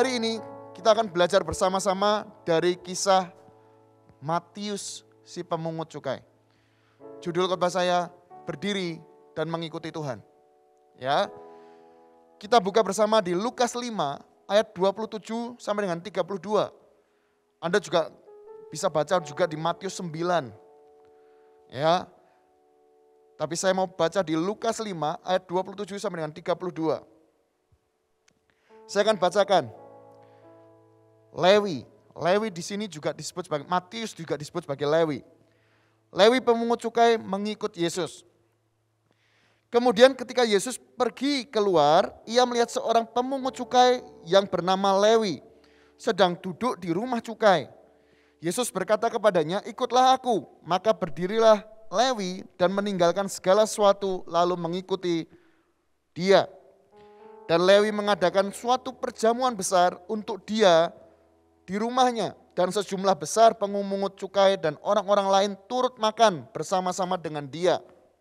hari ini kita akan belajar bersama-sama dari kisah Matius si pemungut cukai. Judul khotbah saya, berdiri dan mengikuti Tuhan. Ya. Kita buka bersama di Lukas 5 ayat 27 sampai dengan 32. Anda juga bisa baca juga di Matius 9. Ya. Tapi saya mau baca di Lukas 5 ayat 27 sampai dengan 32. Saya akan bacakan. Lewi di sini juga disebut sebagai Matius, juga disebut sebagai Lewi. Lewi pemungut cukai mengikut Yesus. Kemudian ketika Yesus pergi keluar, ia melihat seorang pemungut cukai yang bernama Lewi sedang duduk di rumah cukai. Yesus berkata kepadanya, "Ikutlah aku." Maka berdirilah Lewi dan meninggalkan segala sesuatu lalu mengikuti dia. Dan Lewi mengadakan suatu perjamuan besar untuk dia di rumahnya. Dan sejumlah besar pemungut cukai dan orang-orang lain turut makan bersama-sama dengan dia.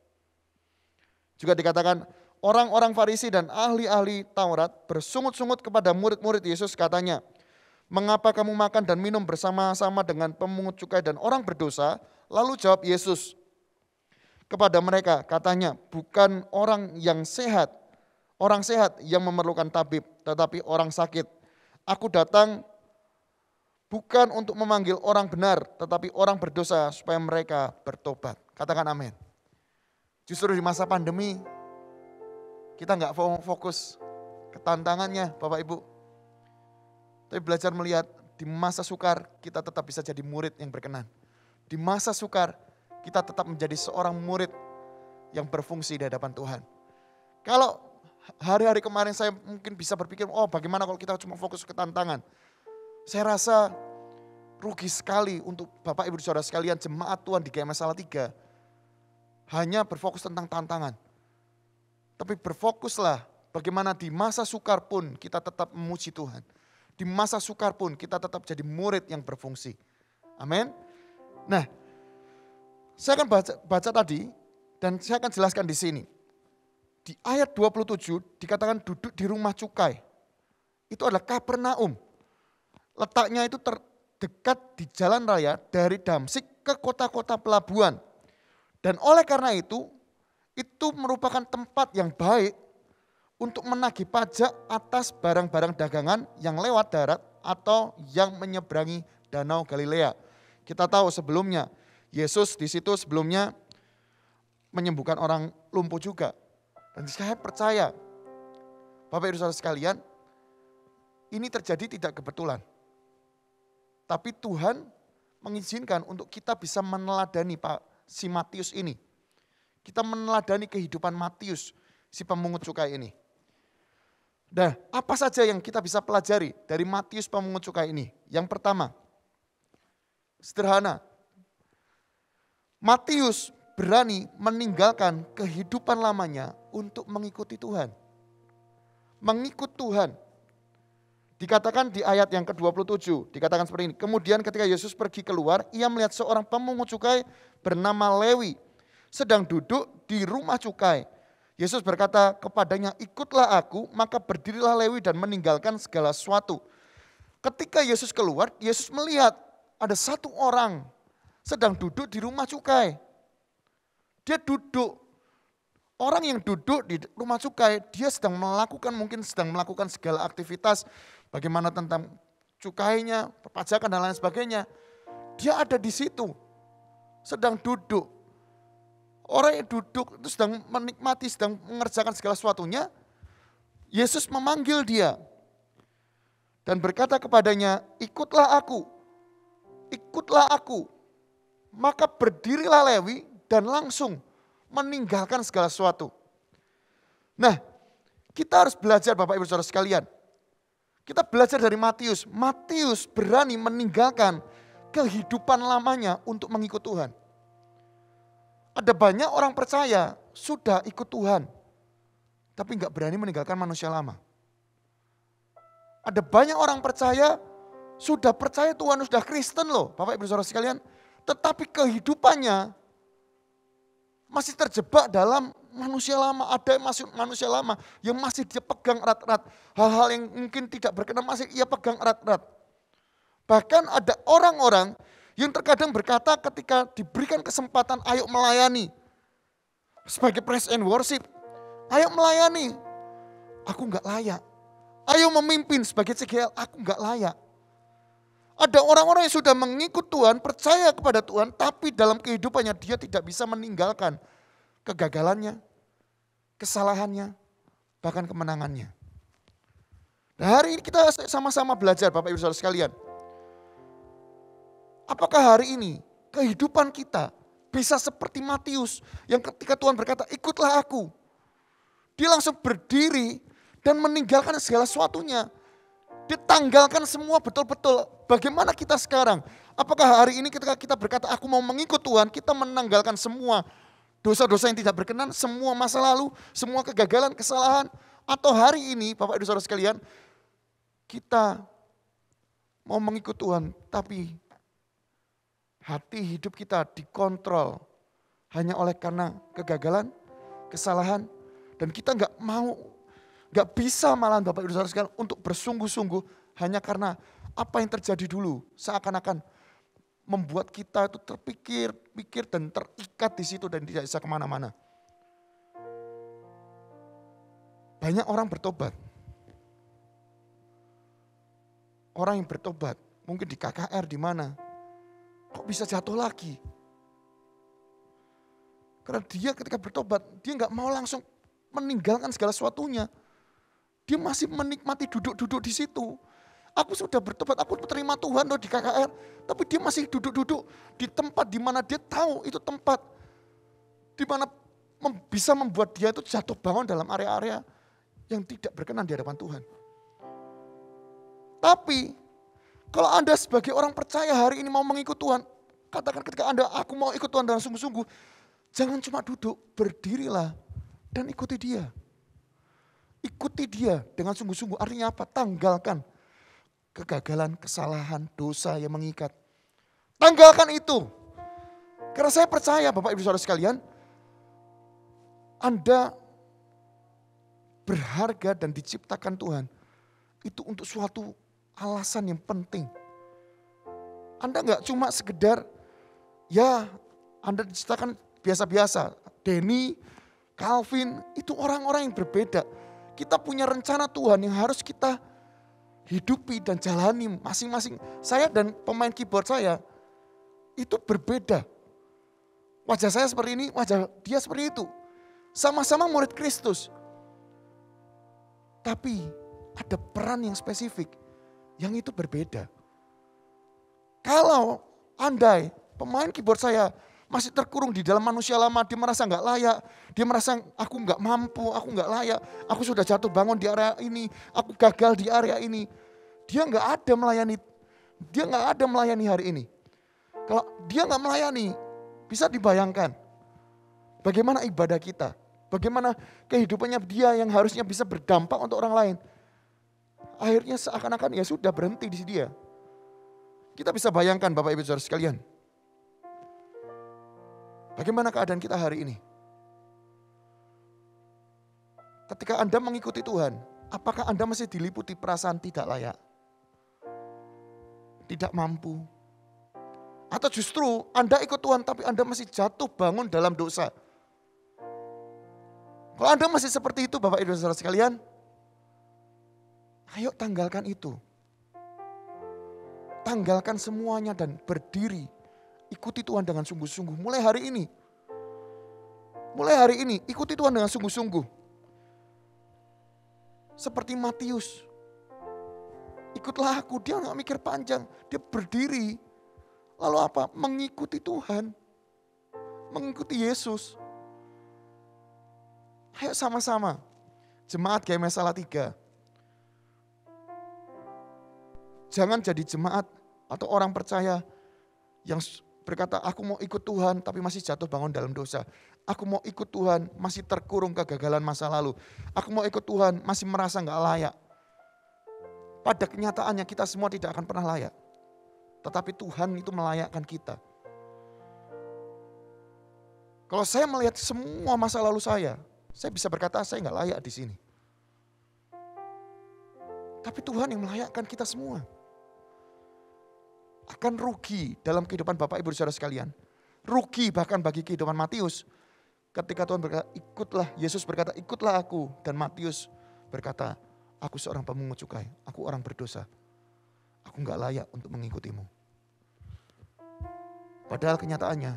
Juga dikatakan orang-orang Farisi dan ahli-ahli Taurat bersungut-sungut kepada murid-murid Yesus, katanya, "Mengapa kamu makan dan minum bersama-sama dengan pemungut cukai dan orang berdosa?" Lalu jawab Yesus kepada mereka, katanya, "Bukan orang sehat yang memerlukan tabib, tetapi orang sakit. Aku datang bukan untuk memanggil orang benar, tetapi orang berdosa supaya mereka bertobat." Katakan amin. Justru di masa pandemi, kita nggak fokus ke tantangannya Bapak Ibu. Tapi belajar melihat di masa sukar kita tetap bisa jadi murid yang berkenan. Di masa sukar kita tetap menjadi seorang murid yang berfungsi di hadapan Tuhan. Kalau hari-hari kemarin saya mungkin bisa berpikir, bagaimana kalau kita cuma fokus ke tantangan. Saya rasa rugi sekali untuk Bapak Ibu Saudara sekalian, jemaat Tuhan di GMS Salatiga hanya berfokus tentang tantangan. Tapi berfokuslah bagaimana di masa sukar pun kita tetap memuji Tuhan. Di masa sukar pun kita tetap jadi murid yang berfungsi. Amin. Nah, saya akan baca tadi dan saya akan jelaskan di sini. Di ayat 27 dikatakan duduk di rumah cukai. Itu adalah Kapernaum. Letaknya itu terdekat di jalan raya dari Damsyik ke kota-kota pelabuhan. Dan oleh karena itu merupakan tempat yang baik untuk menagih pajak atas barang-barang dagangan yang lewat darat atau yang menyeberangi Danau Galilea. Kita tahu sebelumnya, Yesus di situ sebelumnya menyembuhkan orang lumpuh juga. Dan saya percaya, Bapak Ibu Saudara sekalian, ini terjadi tidak kebetulan. Tapi Tuhan mengizinkan untuk kita bisa meneladani si Matius ini. Kita meneladani kehidupan Matius, si pemungut cukai ini. Nah, apa saja yang kita bisa pelajari dari Matius pemungut cukai ini? Yang pertama, sederhana. Matius berani meninggalkan kehidupan lamanya untuk mengikuti Tuhan. Mengikut Tuhan. Dikatakan di ayat yang ke-27, dikatakan seperti ini. Kemudian ketika Yesus pergi keluar, ia melihat seorang pemungut cukai bernama Lewi sedang duduk di rumah cukai. Yesus berkata kepadanya, "Ikutlah aku." Maka berdirilah Lewi dan meninggalkan segala sesuatu. Ketika Yesus keluar, Yesus melihat ada satu orang sedang duduk di rumah cukai. Dia duduk. Orang yang duduk di rumah cukai, dia sedang melakukan segala aktivitas, bagaimana tentang cukainya, perpajakan dan lain sebagainya. Dia ada di situ, sedang duduk. Orang yang duduk itu sedang menikmati, sedang mengerjakan segala sesuatunya. Yesus memanggil dia dan berkata kepadanya, "Ikutlah aku, ikutlah aku." Maka berdirilah Lewi dan langsung meninggalkan segala sesuatu. Nah, kita harus belajar Bapak Ibu Saudara sekalian. Kita belajar dari Matius. Matius berani meninggalkan kehidupan lamanya untuk mengikut Tuhan. Ada banyak orang percaya sudah ikut Tuhan, tapi nggak berani meninggalkan manusia lama. Ada banyak orang percaya sudah percaya Tuhan, sudah Kristen loh Bapak Ibu Saudara sekalian, tetapi kehidupannya masih terjebak dalam manusia lama, ada yang masih manusia lama yang masih dia pegang erat-erat. Hal-hal yang mungkin tidak berkenan masih ia pegang erat-erat. Bahkan ada orang-orang yang terkadang berkata ketika diberikan kesempatan, ayo melayani. Sebagai praise and worship, ayo melayani. Aku enggak layak. Ayo memimpin sebagai CGL, aku enggak layak. Ada orang-orang yang sudah mengikut Tuhan, percaya kepada Tuhan, tapi dalam kehidupannya dia tidak bisa meninggalkan kegagalannya, kesalahannya, bahkan kemenangannya. Nah, hari ini kita sama-sama belajar Bapak Ibu Saudara sekalian. Apakah hari ini kehidupan kita bisa seperti Matius yang ketika Tuhan berkata, ikutlah aku. Dia langsung berdiri dan meninggalkan segala sesuatunya. Ditanggalkan semua betul-betul. Bagaimana kita sekarang? Apakah hari ini ketika kita berkata aku mau mengikut Tuhan, kita menanggalkan semua dosa-dosa yang tidak berkenan, semua masa lalu, semua kegagalan, kesalahan. Atau hari ini Bapak Ibu Saudara sekalian, kita mau mengikut Tuhan tapi hati hidup kita dikontrol hanya oleh karena kegagalan, kesalahan. Dan kita gak bisa malahan Bapak Ibu Saudara sekalian untuk bersungguh-sungguh hanya karena apa yang terjadi dulu seakan-akan membuat kita itu terpikir dan terikat di situ dan tidak bisa kemana-mana. Banyak orang bertobat. Orang yang bertobat mungkin di KKR di mana, kok bisa jatuh lagi? Karena dia ketika bertobat dia nggak mau langsung meninggalkan segala sesuatunya. Dia masih menikmati duduk-duduk di situ. Aku sudah bertobat, aku terima Tuhan loh di KKR. Tapi dia masih duduk-duduk di tempat di mana dia tahu itu tempat. Di mana bisa membuat dia itu jatuh bangun dalam area-area yang tidak berkenan di hadapan Tuhan. Tapi kalau Anda sebagai orang percaya hari ini mau mengikut Tuhan. Katakan ketika aku mau ikut Tuhan dengan sungguh-sungguh. Jangan cuma duduk, berdirilah dan ikuti dia. Ikuti dia dengan sungguh-sungguh, artinya apa? Tanggalkan kegagalan, kesalahan, dosa yang mengikat. Tanggalkan itu. Karena saya percaya Bapak Ibu Saudara sekalian, Anda berharga dan diciptakan Tuhan. Itu untuk suatu alasan yang penting. Anda gak cuma sekedar, ya Anda diciptakan biasa-biasa. Denny, Calvin, itu orang-orang yang berbeda. Kita punya rencana Tuhan yang harus kita hidupi dan jalani masing-masing. Saya dan pemain keyboard saya itu berbeda. Wajah saya seperti ini, wajah dia seperti itu. Sama-sama murid Kristus. Tapi ada peran yang spesifik yang itu berbeda. Kalau andai pemain keyboard saya masih terkurung di dalam manusia lama, dia merasa nggak layak, dia merasa aku nggak mampu, aku nggak layak, aku sudah jatuh bangun di area ini, aku gagal di area ini. Dia nggak ada melayani hari ini. Kalau dia nggak melayani, bisa dibayangkan bagaimana ibadah kita, bagaimana kehidupannya dia yang harusnya bisa berdampak untuk orang lain. Akhirnya seakan-akan ya sudah berhenti di dia. Kita bisa bayangkan Bapak Ibu Saudara sekalian. Bagaimana keadaan kita hari ini? Ketika Anda mengikuti Tuhan, apakah Anda masih diliputi perasaan tidak layak? Tidak mampu? Atau justru Anda ikut Tuhan tapi Anda masih jatuh bangun dalam dosa? Kalau Anda masih seperti itu Bapak Ibu Saudara sekalian, ayo tanggalkan itu. Tanggalkan semuanya dan berdiri. Ikuti Tuhan dengan sungguh-sungguh. Mulai hari ini. Ikuti Tuhan dengan sungguh-sungguh. Seperti Matius. Ikutlah aku, dia gak mikir panjang. Dia berdiri. Lalu apa? Mengikuti Tuhan. Mengikuti Yesus. Ayo sama-sama. Jemaat GMS Salatiga. Jangan jadi jemaat atau orang percaya yang berkata, aku mau ikut Tuhan tapi masih jatuh bangun dalam dosa. Aku mau ikut Tuhan masih terkurung kegagalan masa lalu. Aku mau ikut Tuhan masih merasa gak layak. Pada kenyataannya kita semua tidak akan pernah layak. Tetapi Tuhan itu melayakkan kita. Kalau saya melihat semua masa lalu saya, Saya bisa berkata saya nggak layak di sini. Tapi Tuhan yang melayakkan kita semua. Akan rugi dalam kehidupan Bapak Ibu Saudara sekalian. Rugi bahkan bagi kehidupan Matius. Ketika Tuhan berkata, ikutlah, Yesus berkata, ikutlah aku. Dan Matius berkata, aku seorang pemungut cukai, aku orang berdosa. Aku nggak layak untuk mengikutimu. Padahal kenyataannya,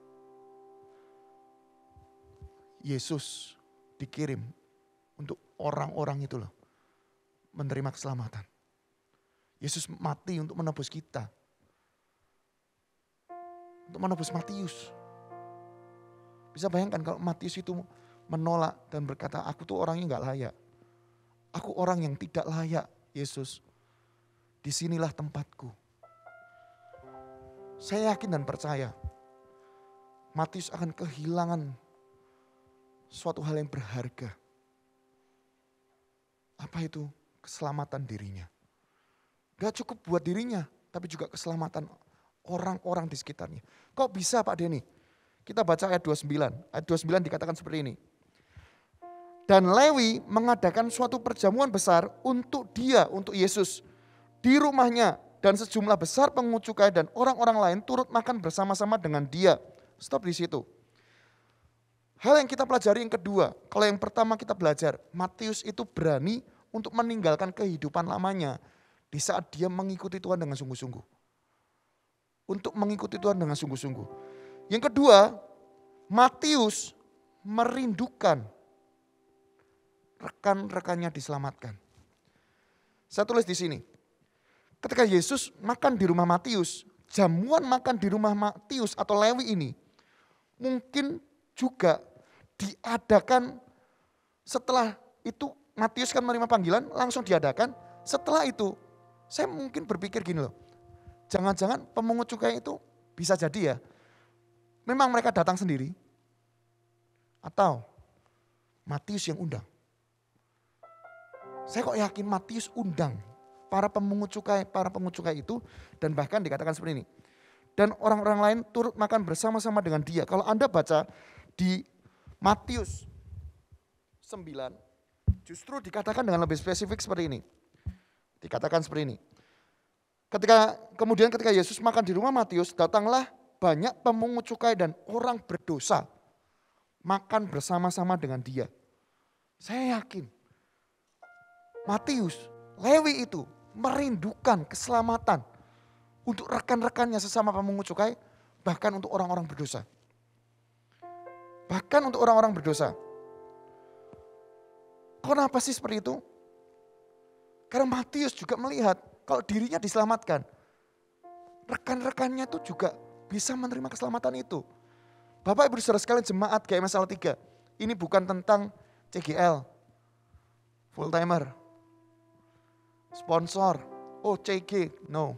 Yesus dikirim untuk orang-orang itu loh, menerima keselamatan. Yesus mati untuk menebus kita. Untuk menebus Matius. Bisa bayangkan kalau Matius itu menolak dan berkata, aku tuh orangnya gak layak. Aku orang yang tidak layak, Yesus. Disinilah tempatku. Saya yakin dan percaya, Matius akan kehilangan suatu hal yang berharga. Apa itu? Keselamatan dirinya. Gak cukup buat dirinya, tapi juga keselamatan orang-orang di sekitarnya. Kok bisa Pak Denny? Kita baca ayat 29. Ayat 29 dikatakan seperti ini. Dan Lewi mengadakan suatu perjamuan besar untuk dia, untuk Yesus. Di rumahnya dan sejumlah besar pemungut cukai dan orang-orang lain turut makan bersama-sama dengan dia. Stop di situ. Hal yang kita pelajari yang kedua. Kalau yang pertama kita belajar, Matius itu berani untuk meninggalkan kehidupan lamanya. Di saat dia mengikuti Tuhan dengan sungguh-sungguh. Untuk mengikuti Tuhan dengan sungguh-sungguh. Yang kedua, Matius merindukan rekan-rekannya diselamatkan. Saya tulis di sini. Ketika Yesus makan di rumah Matius, jamuan makan di rumah Matius atau Lewi ini mungkin juga diadakan setelah itu. Matius kan menerima panggilan, langsung diadakan. Setelah itu, saya mungkin berpikir gini loh. Jangan-jangan pemungut cukai itu bisa jadi ya, memang mereka datang sendiri. Atau Matius yang undang. Saya kok yakin Matius undang para pemungut cukai itu. Dan bahkan dikatakan seperti ini. Dan orang-orang lain turut makan bersama-sama dengan dia. Kalau Anda baca di Matius 9, justru dikatakan dengan lebih spesifik seperti ini. Dikatakan seperti ini. Kemudian ketika Yesus makan di rumah Matius, datanglah banyak pemungut cukai dan orang berdosa makan bersama-sama dengan dia. Saya yakin Matius, Lewi itu merindukan keselamatan untuk rekan-rekannya sesama pemungut cukai, bahkan untuk orang-orang berdosa. Bahkan untuk orang-orang berdosa. Kenapa sih seperti itu? Karena Matius juga melihat kalau dirinya diselamatkan, rekan-rekannya itu juga bisa menerima keselamatan itu. Bapak Ibu Saudara sekalian jemaat GMS Salatiga, ini bukan tentang CGL, full timer, sponsor, CG, no.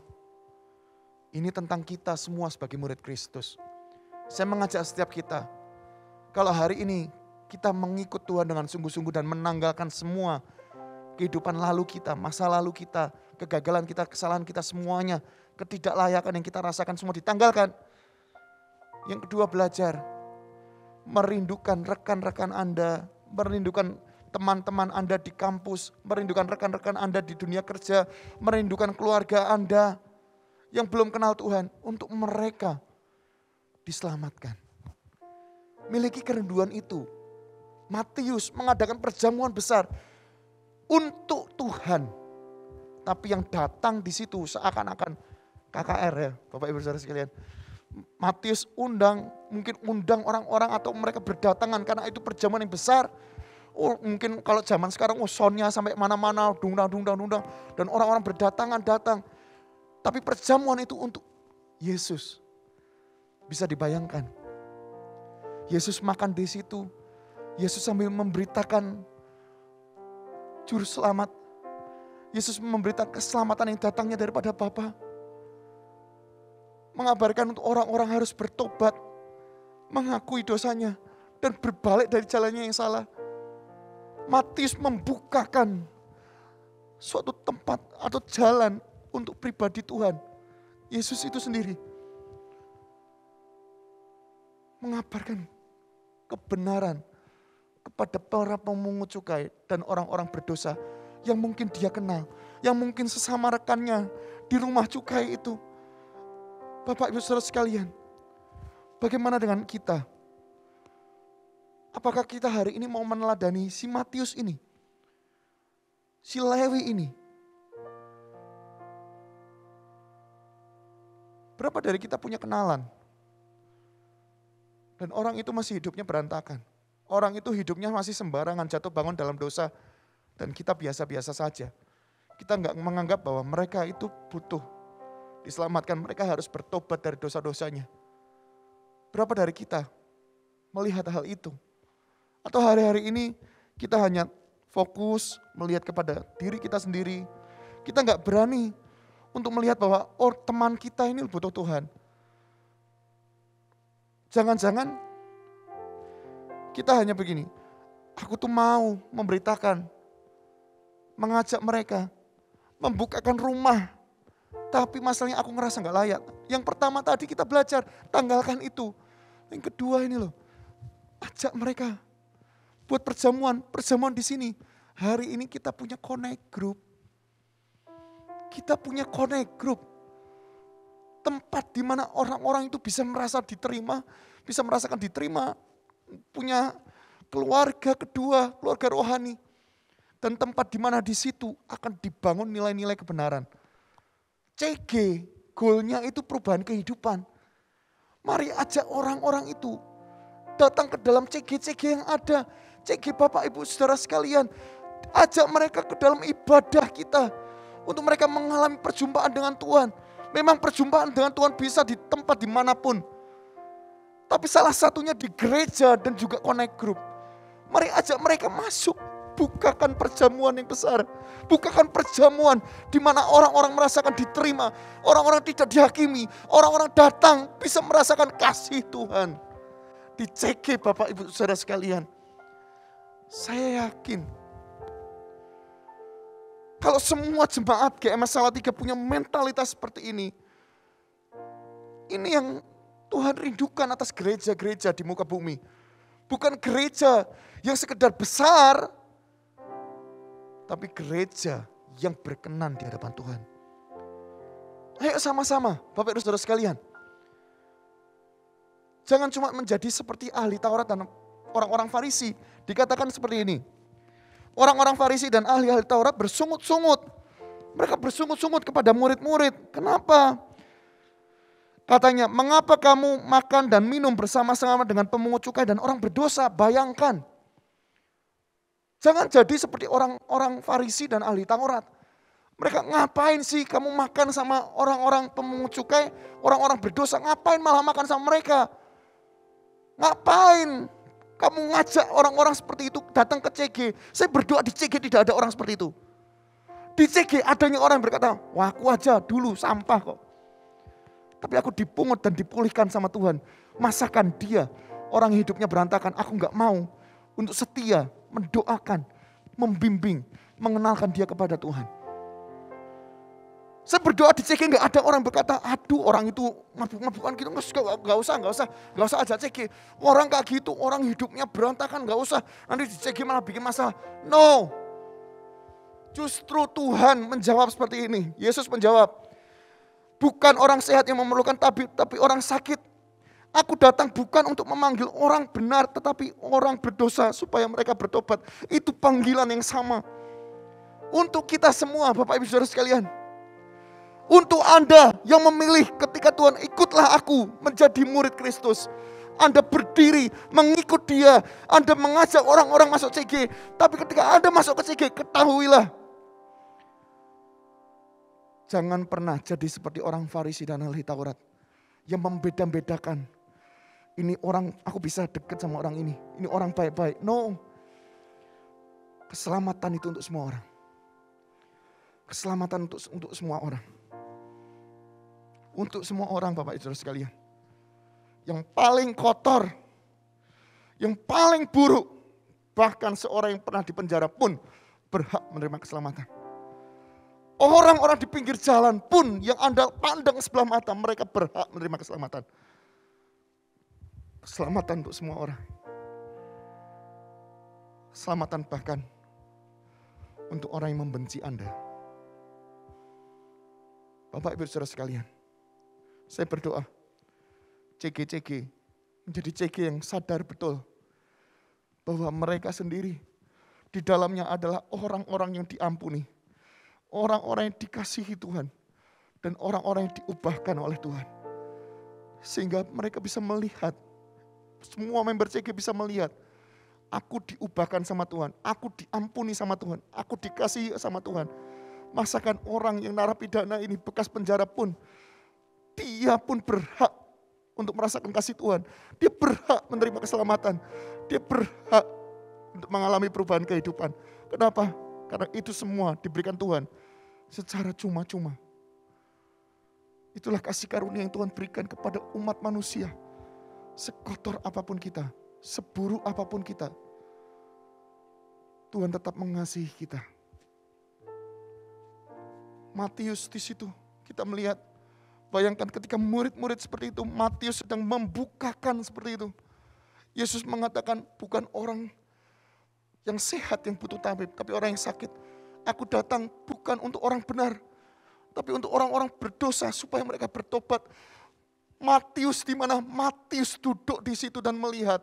Ini tentang kita semua sebagai murid Kristus. Saya mengajak setiap kita, kalau hari ini kita mengikut Tuhan dengan sungguh-sungguh dan menanggalkan semua kehidupan lalu kita, masa lalu kita, kegagalan kita, kesalahan kita semuanya, ketidaklayakan yang kita rasakan semua ditanggalkan. Yang kedua belajar, merindukan rekan-rekan Anda, merindukan teman-teman Anda di kampus, merindukan rekan-rekan Anda di dunia kerja, merindukan keluarga Anda yang belum kenal Tuhan, untuk mereka diselamatkan. Miliki kerinduan itu. Matius mengadakan perjamuan besar untuk Tuhan. Tapi yang datang di situ seakan-akan KKR ya, Bapak Ibu Saudara sekalian. Matius mungkin undang orang-orang atau mereka berdatangan karena itu perjamuan yang besar. Mungkin kalau zaman sekarang soundnya sampai mana-mana, dungdang. Dan orang-orang berdatangan datang. Tapi perjamuan itu untuk Yesus. Bisa dibayangkan. Yesus makan di situ. Yesus sambil memberitakan juru selamat. Yesus memberitakan keselamatan yang datangnya daripada Bapa. Mengabarkan untuk orang-orang harus bertobat, mengakui dosanya, dan berbalik dari jalannya yang salah. Matius membukakan suatu tempat atau jalan untuk pribadi Tuhan. Yesus itu sendiri mengabarkan kebenaran, kepada para pemungut cukai dan orang-orang berdosa yang mungkin dia kenal, yang mungkin sesama rekannya di rumah cukai itu. Bapak Ibu Saudara sekalian, bagaimana dengan kita? Apakah kita hari ini mau meneladani si Matius ini? Si Lewi ini? Berapa dari kita punya kenalan? Dan orang itu masih hidupnya berantakan. Orang itu hidupnya masih sembarangan, jatuh bangun dalam dosa. Dan kita biasa-biasa saja. Kita nggak menganggap bahwa mereka itu butuh diselamatkan. Mereka harus bertobat dari dosa-dosanya. Berapa dari kita melihat hal itu? Atau hari-hari ini kita hanya fokus melihat kepada diri kita sendiri. Kita nggak berani untuk melihat bahwa teman kita ini butuh Tuhan. Jangan-jangan kita hanya begini, aku tuh mau memberitakan, mengajak mereka, membukakan rumah. Tapi masalahnya aku ngerasa gak layak. Yang pertama tadi kita belajar, tanggalkan itu. Yang kedua ini loh, ajak mereka buat perjamuan di sini. Hari ini kita punya connect group. Kita punya connect group. Tempat di mana orang-orang itu bisa merasa diterima, bisa merasakan diterima, punya keluarga kedua, keluarga rohani. Dan tempat di mana di situ akan dibangun nilai-nilai kebenaran. CG, goalnya itu perubahan kehidupan. Mari ajak orang-orang itu datang ke dalam CG-CG yang ada. CG Bapak Ibu Saudara sekalian, ajak mereka ke dalam ibadah kita. Untuk mereka mengalami perjumpaan dengan Tuhan. Memang perjumpaan dengan Tuhan bisa di tempat dimanapun. Tapi salah satunya di gereja dan juga connect group. Mari ajak mereka masuk. Bukakan perjamuan yang besar. Bukakan perjamuan di mana orang-orang merasakan diterima. Orang-orang tidak dihakimi. Orang-orang datang bisa merasakan kasih Tuhan. Di CG Bapak Ibu Saudara sekalian. Saya yakin. Kalau semua jemaat GMS Salatiga punya mentalitas seperti ini yang Tuhan rindukan atas gereja-gereja di muka bumi. Bukan gereja yang sekedar besar, tapi gereja yang berkenan di hadapan Tuhan. Ayo sama-sama, Bapak Ibu Saudara sekalian. Jangan cuma menjadi seperti ahli Taurat dan orang-orang Farisi. Dikatakan seperti ini. Orang-orang Farisi dan ahli-ahli Taurat bersungut-sungut. Mereka bersungut-sungut kepada murid-murid. Kenapa? Katanya, mengapa kamu makan dan minum bersama-sama dengan pemungut cukai dan orang berdosa? Bayangkan. Jangan jadi seperti orang-orang Farisi dan ahli Taurat. Mereka ngapain sih kamu makan sama orang-orang pemungut cukai, orang-orang berdosa? Ngapain malah makan sama mereka? Ngapain? Kamu ngajak orang-orang seperti itu datang ke CG. Saya berdoa di CG tidak ada orang seperti itu. Di CG adanya orang yang berkata, wah aku aja dulu sampah kok. Tapi aku dipungut dan dipulihkan sama Tuhan. Masakan dia, orang hidupnya berantakan, aku gak mau untuk setia, mendoakan, membimbing, mengenalkan dia kepada Tuhan. Saya berdoa di CG gak ada orang berkata, aduh orang itu mabuk-mabukan gitu, gak usah aja CG. Orang kayak gitu, orang hidupnya berantakan, gak usah. Nanti di CG malah bikin masalah. No. Justru Tuhan menjawab seperti ini. Yesus menjawab, bukan orang sehat yang memerlukan tabib, tapi orang sakit. Aku datang bukan untuk memanggil orang benar, tetapi orang berdosa supaya mereka bertobat. Itu panggilan yang sama. Untuk kita semua, Bapak Ibu Saudara sekalian. Untuk Anda yang memilih ketika Tuhan, ikutlah aku menjadi murid Kristus. Anda berdiri mengikut dia. Anda mengajak orang-orang masuk CG. Tapi ketika Anda masuk ke CG, ketahuilah. Jangan pernah jadi seperti orang Farisi dan ahli Taurat. Yang membeda-bedakan. Ini orang, aku bisa dekat sama orang ini. Ini orang baik-baik. No. Keselamatan itu untuk semua orang. Keselamatan untuk semua orang. Untuk semua orang Bapak Ibu sekalian. Yang paling kotor. Yang paling buruk. Bahkan seorang yang pernah dipenjara pun berhak menerima keselamatan. Orang-orang di pinggir jalan pun yang Anda pandang sebelah mata, mereka berhak menerima keselamatan. Keselamatan untuk semua orang. keselamatan bahkan untuk orang yang membenci Anda. Bapak Ibu Saudara sekalian, saya berdoa CG menjadi CG yang sadar betul bahwa mereka sendiri di dalamnya adalah orang-orang yang diampuni, orang-orang yang dikasihi Tuhan, dan orang-orang yang diubahkan oleh Tuhan. Sehingga mereka bisa melihat, semua member CG bisa melihat, aku diubahkan sama Tuhan, aku diampuni sama Tuhan, aku dikasihi sama Tuhan. Masakan orang yang narapidana ini bekas penjara pun, dia pun berhak untuk merasakan kasih Tuhan. Dia berhak menerima keselamatan. Dia berhak untuk mengalami perubahan kehidupan. Kenapa? Karena itu semua diberikan Tuhan secara cuma-cuma. Itulah kasih karunia yang Tuhan berikan kepada umat manusia. Sekotor apapun kita, seburuk apapun kita, Tuhan tetap mengasihi kita. Matius di situ kita melihat, bayangkan ketika murid-murid seperti itu, Matius sedang membukakan seperti itu. Yesus mengatakan bukan orang yang sehat yang butuh tabib, tapi orang yang sakit. Aku datang bukan untuk orang benar, tapi untuk orang-orang berdosa supaya mereka bertobat. Matius di mana? Matius duduk di situ dan melihat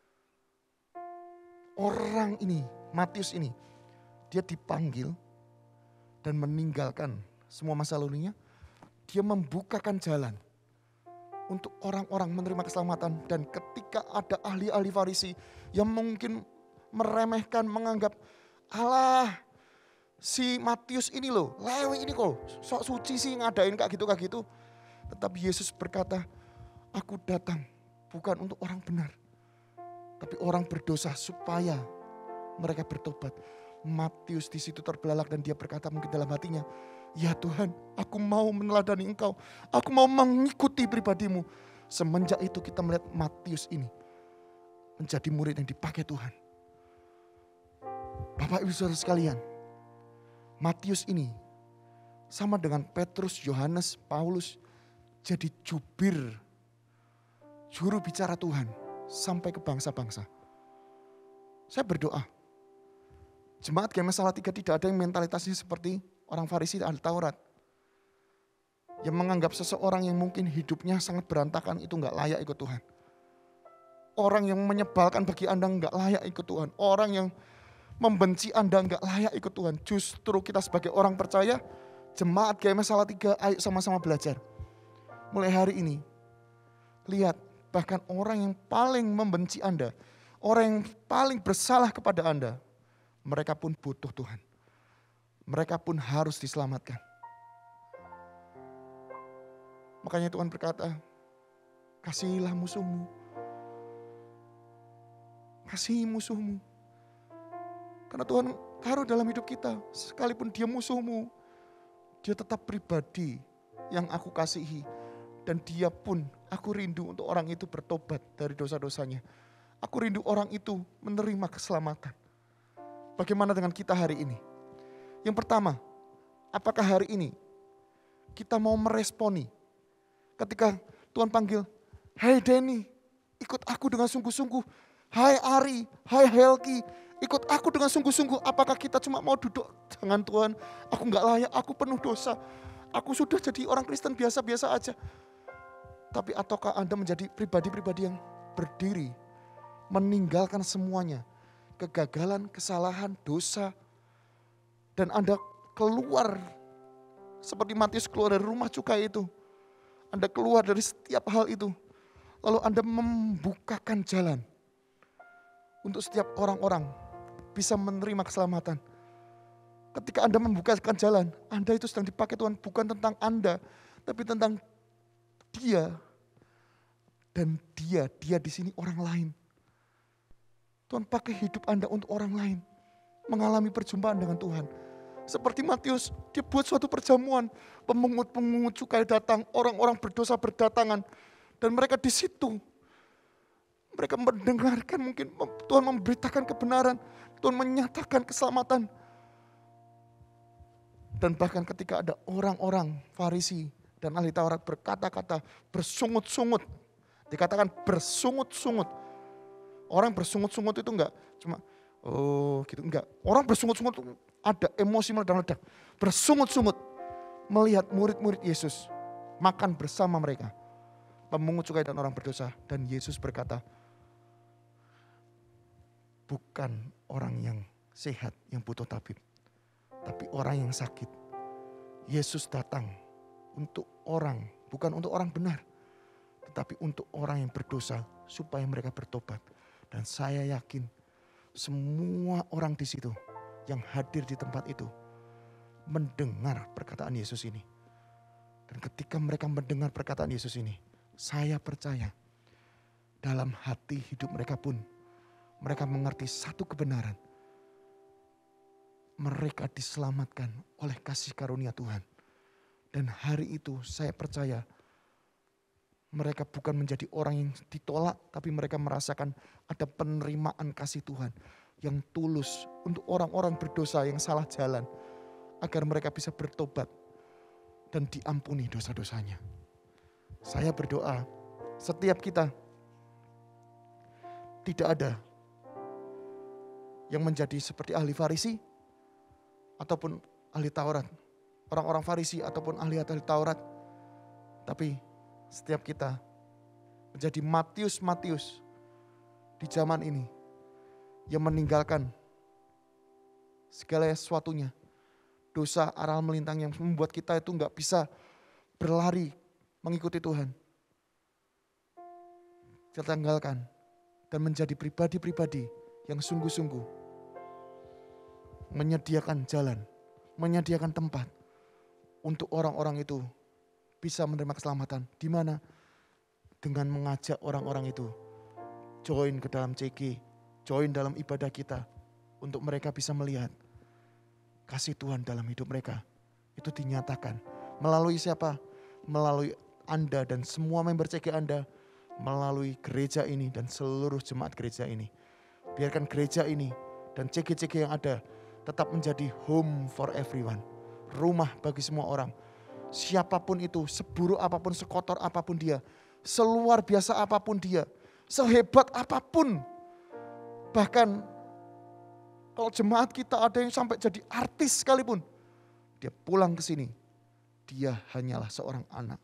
orang ini, Matius ini, dia dipanggil dan meninggalkan semua masa lalunya. Dia membukakan jalan untuk orang-orang menerima keselamatan. Dan ketika ada ahli-ahli Farisi yang mungkin meremehkan, menganggap, alah si Matius ini loh, Lewi ini kok sok suci sih ngadain kayak gitu. Tetapi Yesus berkata, aku datang bukan untuk orang benar, tapi orang berdosa supaya mereka bertobat. Matius di situ terbelalak dan dia berkata mungkin dalam hatinya, ya Tuhan, aku mau meneladani Engkau, aku mau mengikuti pribadimu. Semenjak itu kita melihat Matius ini menjadi murid yang dipakai Tuhan. Bapak Ibu Saudara sekalian, Matius ini sama dengan Petrus, Yohanes, Paulus, jadi jubir, juru bicara Tuhan sampai ke bangsa-bangsa. Saya berdoa, jemaat GMS Salatiga tidak ada yang mentalitasnya seperti orang Farisi ahli Taurat. Yang menganggap seseorang yang mungkin hidupnya sangat berantakan itu gak layak ikut Tuhan. Orang yang menyebalkan bagi Anda gak layak ikut Tuhan. Orang yang membenci Anda gak layak ikut Tuhan. Justru kita sebagai orang percaya, jemaat GMS Salatiga, ayo sama-sama belajar. Mulai hari ini, lihat bahkan orang yang paling membenci Anda, orang yang paling bersalah kepada Anda, mereka pun butuh Tuhan. Mereka pun harus diselamatkan. Makanya Tuhan berkata, kasihilah musuhmu. Kasihi musuhmu. Karena Tuhan taruh dalam hidup kita, sekalipun dia musuhmu, dia tetap pribadi yang aku kasihi. Dan dia pun, aku rindu untuk orang itu bertobat dari dosa-dosanya. Aku rindu orang itu menerima keselamatan. Bagaimana dengan kita hari ini? Yang pertama, apakah hari ini kita mau meresponi ketika Tuhan panggil, hai Denny, ikut aku dengan sungguh-sungguh. Hai Ari, hai Helki, ikut aku dengan sungguh-sungguh. Apakah kita cuma mau duduk, jangan Tuhan, aku gak layak, aku penuh dosa. Aku sudah jadi orang Kristen biasa-biasa aja. Tapi ataukah Anda menjadi pribadi-pribadi yang berdiri, meninggalkan semuanya, kegagalan, kesalahan, dosa, dan Anda keluar seperti Matius keluar dari rumah cukai itu. Anda keluar dari setiap hal itu. Lalu Anda membukakan jalan untuk setiap orang-orang bisa menerima keselamatan. Ketika Anda membukakan jalan, Anda itu sedang dipakai Tuhan, bukan tentang Anda, tapi tentang dia. Dan dia di sini orang lain. Tuhan pakai hidup Anda untuk orang lain. Mengalami perjumpaan dengan Tuhan. Seperti Matius, dia buat suatu perjamuan. Pemungut-pemungut cukai datang, orang-orang berdosa berdatangan. Dan mereka di situ. Mereka mendengarkan mungkin Tuhan memberitakan kebenaran. Tuhan menyatakan keselamatan. Dan bahkan ketika ada orang-orang Farisi dan ahli Taurat berkata-kata, bersungut-sungut. Dikatakan bersungut-sungut. Orang bersungut-sungut itu enggak cuma, Oh gitu, enggak. Orang bersungut-sungut, ada emosi meledak-ledak. Bersungut-sungut melihat murid-murid Yesus makan bersama mereka. Pemungut cukai dan orang berdosa. Dan Yesus berkata, bukan orang yang sehat yang butuh tabib, tapi orang yang sakit. Yesus datang untuk orang, bukan untuk orang benar, tetapi untuk orang yang berdosa supaya mereka bertobat. Dan saya yakin semua orang di situ yang hadir di tempat itu mendengar perkataan Yesus ini. Dan ketika mereka mendengar perkataan Yesus ini, saya percaya dalam hati hidup mereka pun mereka mengerti satu kebenaran. Mereka diselamatkan oleh kasih karunia Tuhan. Dan hari itu saya percaya mereka bukan menjadi orang yang ditolak, tapi mereka merasakan ada penerimaan kasih Tuhan yang tulus untuk orang-orang berdosa yang salah jalan, agar mereka bisa bertobat dan diampuni dosa-dosanya. Saya berdoa setiap kita tidak ada yang menjadi seperti ahli Farisi ataupun ahli Taurat, orang-orang Farisi ataupun ahli Taurat, tapi setiap kita menjadi Matius di zaman ini yang meninggalkan segala sesuatunya, dosa aral melintang yang membuat kita itu nggak bisa berlari mengikuti Tuhan. Kita tinggalkan dan menjadi pribadi-pribadi yang sungguh-sungguh menyediakan jalan, menyediakan tempat untuk orang-orang itu bisa menerima keselamatan. Di mana? Dengan mengajak orang-orang itu join ke dalam CG, join dalam ibadah kita, untuk mereka bisa melihat kasih Tuhan dalam hidup mereka. Itu dinyatakan melalui siapa? Melalui Anda dan semua member CG Anda, melalui gereja ini dan seluruh jemaat gereja ini. Biarkan gereja ini dan CG-CG yang ada tetap menjadi home for everyone. Rumah bagi semua orang. Siapapun itu, seburuk apapun, sekotor apapun dia, seluar biasa apapun dia, sehebat apapun. Bahkan kalau jemaat kita ada yang sampai jadi artis sekalipun, dia pulang ke sini, dia hanyalah seorang anak.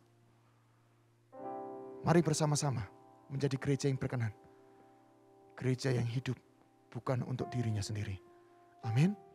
Mari bersama-sama menjadi gereja yang berkenan. Gereja yang hidup bukan untuk dirinya sendiri. Amin.